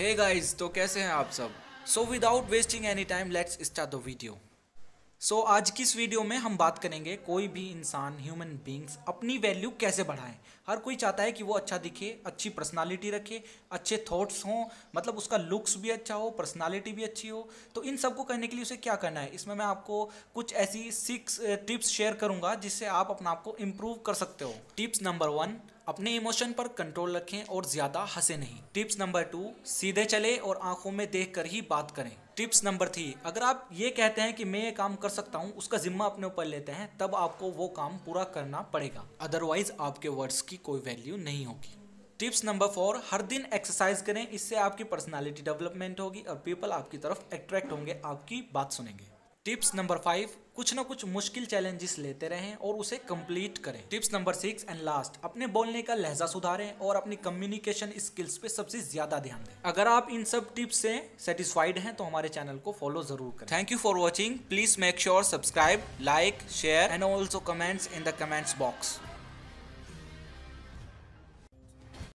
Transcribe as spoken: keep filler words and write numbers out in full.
Hey guys, तो कैसे हैं आप सब। So without wasting any time let's start the video. So आज की इस वीडियो में हम बात करेंगे कोई भी इंसान ह्यूमन बींग्स अपनी वैल्यू कैसे बढ़ाएं। हर कोई चाहता है कि वो अच्छा दिखे, अच्छी पर्सनालिटी रखे, अच्छे थॉट्स हों, मतलब उसका लुक्स भी अच्छा हो, पर्सनालिटी भी अच्छी हो। तो इन सब को करने के लिए उसे क्या करना है, इसमें मैं आपको कुछ ऐसी सिक्स टिप्स शेयर करूंगा जिससे आप अपना आप को इम्प्रूव कर सकते हो। टिप्स नंबर वन, अपने इमोशन पर कंट्रोल रखें और ज्यादा हंसे नहीं। टिप्स नंबर टू, सीधे चले और आंखों में देखकर ही बात करें। टिप्स नंबर थ्री, अगर आप ये कहते हैं कि मैं ये काम कर सकता हूँ, उसका जिम्मा अपने ऊपर लेते हैं, तब आपको वो काम पूरा करना पड़ेगा, अदरवाइज आपके वर्ड्स की कोई वैल्यू नहीं होगी। टिप्स नंबर फोर, हर दिन एक्सरसाइज करें, इससे आपकी पर्सनालिटी डेवलपमेंट होगी और पीपल आपकी तरफ अट्रैक्ट होंगे, आपकी बात सुनेंगे। टिप्स नंबर फाइव, कुछ ना कुछ मुश्किल चैलेंजेस लेते रहें और उसे कंप्लीट करें। Tips number six and last, अपने बोलने का लहजा सुधारें और अपनी कम्युनिकेशन स्किल्स पे सबसे ज्यादा ध्यान दें। अगर आप इन सब टिप्स से सेटिस्फाइड हैं तो हमारे चैनल को फॉलो जरूर करें। Thank you for watching. Please make sure subscribe, like, share and also comments in the comments box.